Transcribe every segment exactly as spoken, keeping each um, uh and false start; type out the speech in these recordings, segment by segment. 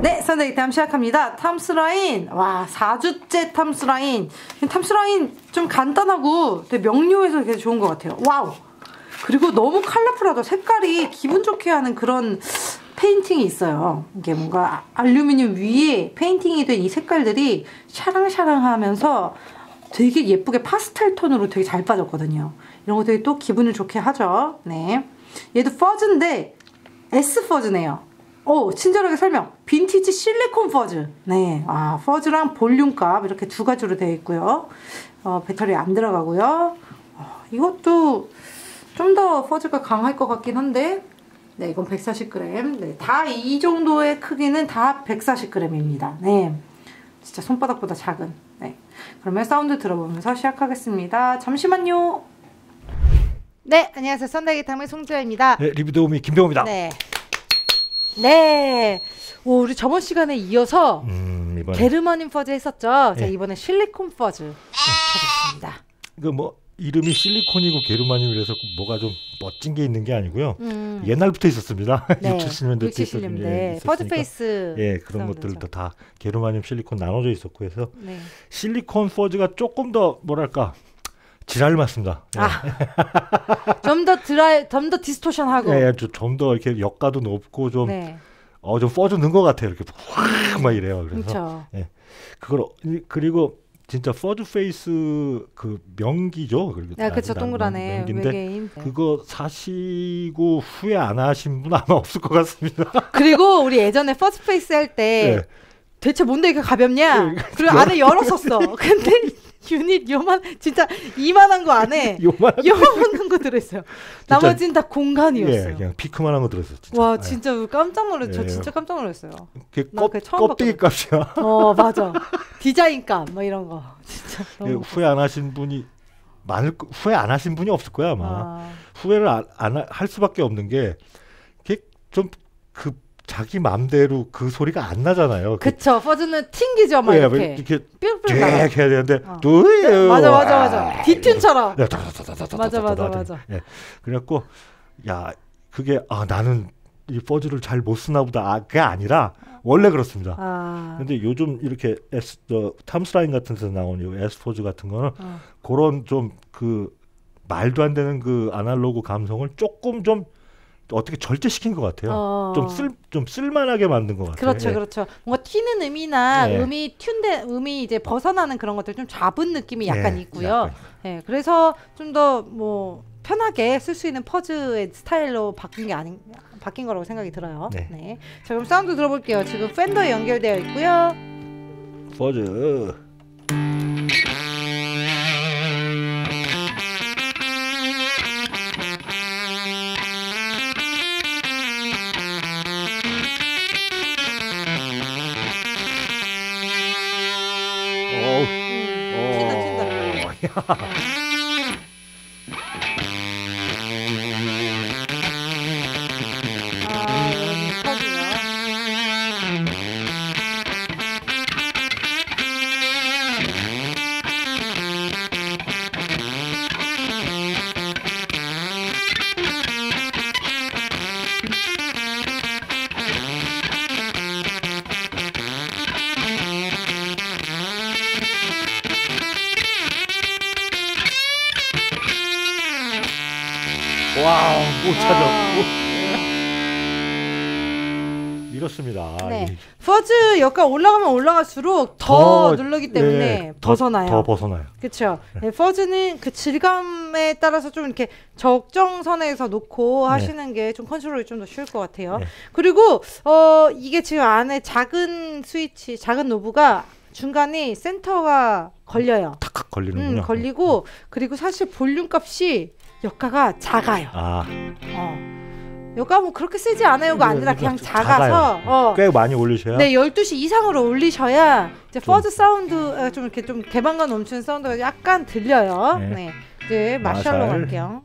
네, 선데이 다음 시작합니다. 탐스라인. 와, 사 주째 탐스라인. 탐스라인 좀 간단하고 되게 명료해서 되게 좋은 것 같아요. 와우. 그리고 너무 컬러풀하다. 색깔이 기분 좋게 하는 그런 페인팅이 있어요. 이게 뭔가 알루미늄 위에 페인팅이 된 이 색깔들이 샤랑샤랑하면서 되게 예쁘게 파스텔 톤으로 되게 잘 빠졌거든요. 이런 거 되게 또 기분을 좋게 하죠. 네. 얘도 퍼즈인데 S 퍼즈네요. 오, 친절하게 설명. 빈티지 실리콘 퍼즈. 네. 아, 퍼즈랑 볼륨값 이렇게 두 가지로 되어 있고요. 어, 배터리 안 들어가고요. 어, 이것도 좀 더 퍼즈가 강할 것 같긴 한데, 네, 이건 백사십 그램. 네, 다 이 정도의 크기는 다 백사십 그램입니다. 네. 진짜 손바닥보다 작은. 네. 그러면 사운드 들어보면서 시작하겠습니다. 잠시만요. 네, 안녕하세요. 썬데이 기타의 송지아입니다. 네, 리뷰 도우미 김병호입니다. 네. 네. 오, 우리 저번 시간에 이어서 음, 이번에 게르마늄 퍼즈 했었죠. 네. 자, 이번에 실리콘 퍼즈 네, 찾았습니다. 그 뭐 이름이 실리콘이고 게르마늄이라서 뭐가 좀 멋진 게 있는 게 아니고요. 음. 옛날부터 있었습니다. 네. 육십, 칠십 년대 때 육십, 칠십 퍼즈 페이스. 예, 그런 것들도 다 게르마늄, 실리콘 나눠져 있었고 해서 네. 실리콘 퍼즈가 조금 더 뭐랄까 지랄 맞습니다. 예. 아, 좀 더 드라이, 좀 더 디스토션하고. 예, 좀 더 이렇게 역가도 높고 좀, 네. 어, 좀 퍼즈 넣은 것 같아요. 이렇게 확 막 이래요. 그래서 그쵸. 예, 그걸 그리고 진짜 퍼즈 페이스 그 명기죠. 네, 그렇죠. 동그라네. 명기인데 외계인. 그거 사시고 후회 안 하신 분 아마 없을 것 같습니다. 그리고 우리 예전에 퍼즈 페이스 할 때 네. 대체 뭔데 이렇게 가볍냐? 네, 그리고 안에 열었었어. 근데 유닛 요만 진짜 이만한 거 안에 요만한, 요만한 거 들어있어요. 나머지는 다 공간이었어요. 예, 그냥 피크만한 거 들어있어요. 진짜. 와, 진짜 예. 깜짝 놀랐어요. 저 진짜 깜짝 놀랐어요. 그게 껍, 껍데기 값이야. 어, 맞아. 디자인 값, 뭐 이런 거. 진짜. 예, 후회 안 하신 분이 많을 후회 안 하신 분이 없을 거야 아마. 아. 후회를 안, 안 할 수밖에 없는 게, 그게 좀 그 자기 맘대로 그 소리가 안 나잖아요. 그쵸. 퍼즈는 튕기죠, 막 예, 이렇게. 이렇게 뿅뿅 해야 되는데, 어. 또 네, 맞아, 맞아, 맞아. 디튠처럼. 네, 맞아, 맞아, 맞아. 예, 그래갖고 야, 그게 아 나는 이 퍼즈를 잘 못 쓰나 보다. 아, 그게 아니라 원래 그렇습니다. 아. 근데 요즘 이렇게 S, 저, 탐스라인 같은 데서 나온 이 S 퍼즈 같은 거는 어. 그런 좀 그 말도 안 되는 그 아날로그 감성을 조금 좀 어떻게 절제시킨 것 같아요. 어. 좀 쓸, 좀 쓸만하게 만든 것 같아요. 그렇죠, 예. 그렇죠. 뭔가 튀는 음이나 예. 음이 튠데 음이 이제 벗어나는 그런 것들 좀 잡은 느낌이 약간 예, 있고요. 약간. 예, 그래서 좀 더 뭐 편하게 쓸 수 있는 퍼즈의 스타일로 바뀐 게 아닌 바뀐 거라고 생각이 들어요. 네. 네. 자, 그럼 사운드 들어볼게요. 지금 팬더에 연결되어 있고요. 퍼즈. 와우, 못 찾았고. 이렇습니다. 네. 퍼즈 여기가 올라가면 올라갈수록 더, 더 누르기 때문에 네, 벗어나요. 더, 더 벗어나요. 그렇죠. 네. 퍼즈는 그 질감에 따라서 좀 이렇게 적정선에서 놓고 네. 하시는 게 좀 컨트롤이 좀 더 쉬울 것 같아요. 네. 그리고 어 이게 지금 안에 작은 스위치, 작은 노브가 중간에 센터가 걸려요. 탁 걸리는군요. 음, 걸리고 그리고 사실 볼륨 값이 여가가 작아요. 아. 어. 여가 뭐 그렇게 세지 않아요가 아니라 그냥 작아서 어. 꽤 많이 올리셔야. 네, 열두 시 이상으로 올리셔야 이제 좀. 퍼즈 사운드 좀 이렇게 좀 개방감 넘치는 사운드가 약간 들려요. 네, 네. 이제 마샬로 갈게요.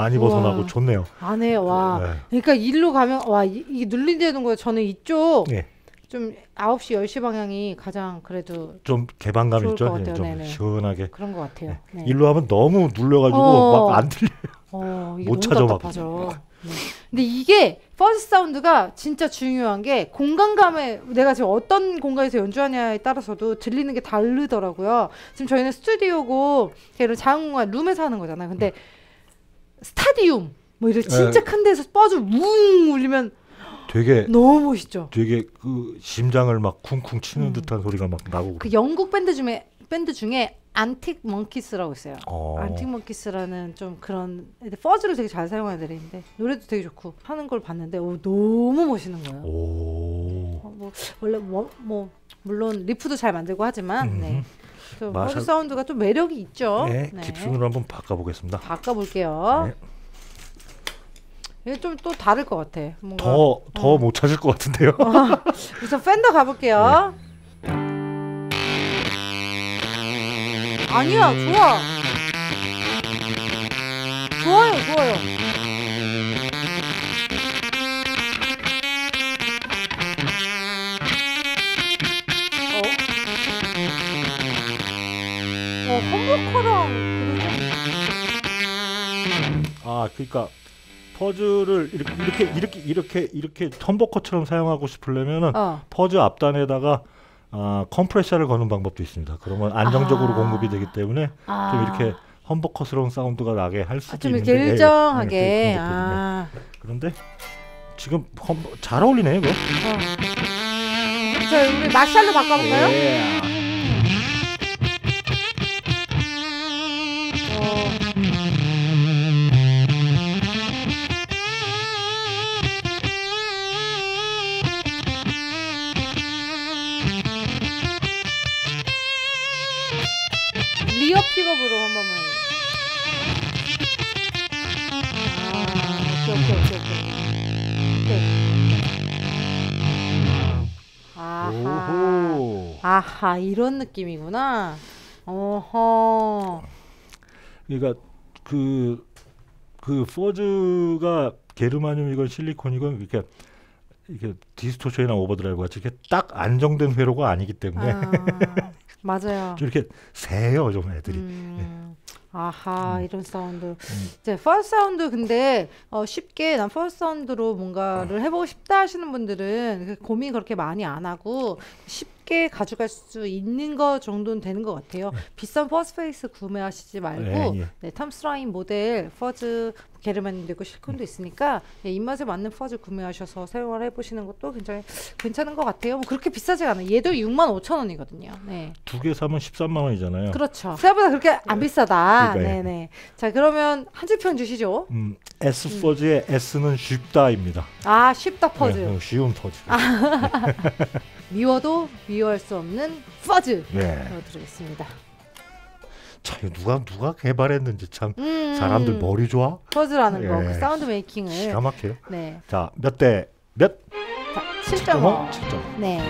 많이 벗어나고 우와. 좋네요. 안에 와. 네. 그러니까 일로 가면 와 이, 이게 눌린다는 거예요. 저는 이쪽 네. 좀 아홉 시 열 시 방향이 가장 그래도 좀 개방감 있죠. 네, 좀 네네. 시원하게 그런 것 같아요. 네. 네. 일로 하면 너무 눌려가지고 어. 막 안 들려요. 어, 못 찾아 막. 네. 근데 이게 퍼스트 사운드가 진짜 중요한 게 공간감에 내가 지금 어떤 공간에서 연주하냐에 따라서도 들리는 게 다르더라고요. 지금 저희는 스튜디오고 이런 작은 공간 룸에서 하는 거잖아요. 근데 음. 스타디움 뭐 이런 진짜 에. 큰 데서 뻐주 뭉 울리면 되게 너무 멋있죠. 되게 그 심장을 막 쿵쿵 치는 음. 듯한 소리가 막 나고. 그 영국 밴드 중에 밴드 중에 안틱 먼키스라고 있어요. 어. 안틱 먼키스라는 좀 그런 퍼즐을 되게 잘 사용하는 애들인데 노래도 되게 좋고 하는 걸 봤는데 오, 너무 멋있는 거예요. 오. 어, 뭐 원래 뭐, 뭐 물론 리프도 잘 만들고 하지만 음. 네. 퍼즐 사운드가 좀 매력이 있죠. 네, 네. 깁슨으로 한번 바꿔보겠습니다. 바꿔볼게요. 네. 이게 좀 또 다를 것 같아. 뭔가 더 더 못 어. 찾을 것 같은데요. 어. 우선 팬더 가볼게요. 네. 아니야, 좋아. 좋아요, 좋아요. 어? 어, 험버커랑 아, 그러니까 퍼즐을 이렇게 이렇게 이렇게 이렇게 이렇게 험버커처럼 사용하고 싶으려면은 어. 퍼즐 앞단에다가 아, 컴프레셔를 거는 방법도 있습니다. 그러면 안정적으로 아. 공급이 되기 때문에 아. 좀 이렇게 험버커스러운 사운드가 나게 할 수도 아, 좀 있는데 이렇게 일정하게 예, 아. 그런데 지금 험, 잘 어울리네 이거. 어. 저 우리 마샬로 바꿔볼까요? 예. 어. 리어 픽업으로 한 번만. 아, 오케이, 오케이, 오케이, 오케이. 아하. 오호. 아하, 이런 느낌이구나. 어허. 그러니까 그, 그 포즈가 게르마늄이건 실리콘이건 이렇게 이게 디스토션이나 오버드라이브 같이 이렇게 딱 안정된 회로가 아니기 때문에. 아. 맞아요. 좀 이렇게 세요, 좀 애들이. 음, 예. 아하, 음. 이런 사운드. 음. 이제 퍼스트 사운드 근데 어, 쉽게 난 퍼스트 사운드로 뭔가를 해보고 싶다 하시는 분들은 고민 그렇게 많이 안 하고 쉽게 가져갈 수 있는 거 정도는 되는 것 같아요. 네. 비싼 퍼스트 페이스 구매하시지 말고 네, 예. 네, 탐스라인 모델 퍼즈 게르마늄도 있고 실리콘도 있으니까 예, 입맛에 맞는 퍼즐 구매하셔서 사용을 해보시는 것도 굉장히 괜찮은 것 같아요. 뭐 그렇게 비싸지 않아요. 얘도 육만 오천 원이거든요. 네. 두 개 사면 십삼만 원이잖아요. 그렇죠. 생각보다 그렇게 안 비싸다. 네네. 네. 자 그러면 한 줄 평 주시죠. 음, S 퍼즈의 음. S는 쉽다입니다. 아 쉽다 퍼즈. 네, 쉬운 퍼즈. 아. 미워도 미워할 수 없는 퍼즈. 네. 들어드리겠습니다. 자, 누가 누가 개발했는지 참 음, 사람들 머리 좋아. 퍼즐하는 예. 거, 그 사운드 메이킹을. 기가 막혀요. 네. 자, 몇 대 몇? 자, 칠 점 오. 칠 점 오. 네.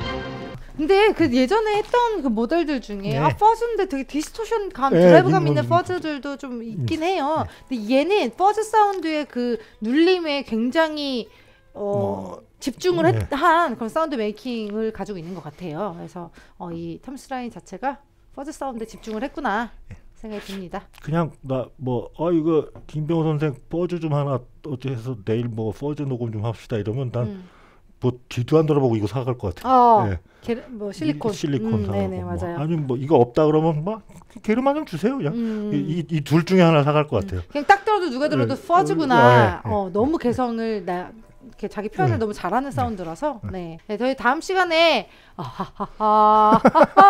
근데 그 예전에 했던 그 모델들 중에 네. 아 퍼즈인데 되게 디스토션 감, 네, 드라이브 감 있는 퍼즈들도 좀 있긴 해요. 네. 근데 얘는 퍼즈 사운드의 그 눌림에 굉장히 어, 뭐, 집중을 네. 한 그런 사운드 메이킹을 가지고 있는 것 같아요. 그래서 어, 이 탐스라인 자체가 퍼즈 사운드에 집중을 했구나 생각이 듭니다. 그냥 나 뭐 어 이거 김병호 선생 퍼즈 좀 하나 어째서 내일 뭐 퍼즈 녹음 좀 합시다 이러면 난 음. 뭐 뒤도 안 돌아보고 이거 사갈 것 같아. 어, 네. 게르, 뭐 실리콘. 이, 실리콘 음, 사가고 네네, 뭐. 맞아요. 아니면 뭐 이거 없다 그러면 뭐 게르마늄 주세요 그냥. 음. 이 이 둘 중에 하나 사갈 것 같아요. 음. 그냥 딱 들어도 누가 들어도 네. 퍼즈구나. 네. 어, 너무 개성을 나 이렇게 자기 표현을 네. 너무 잘하는 사운드라서. 네. 네. 저희 다음 시간에 아하하하.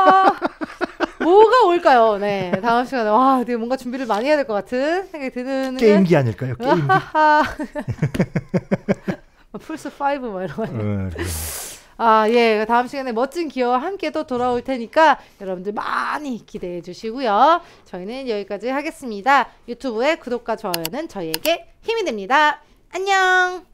뭐가 올까요? 네, 다음 시간에 와, 되게 뭔가 준비를 많이 해야 될 것 같은 생각이 드는 게임기 아닐까요? 게임기. 플스 파이브 뭐 이런 거. 네, 아, 예, 다음 시간에 멋진 기어와 함께 또 돌아올 테니까 여러분들 많이 기대해 주시고요. 저희는 여기까지 하겠습니다. 유튜브의 구독과 좋아요는 저희에게 힘이 됩니다. 안녕.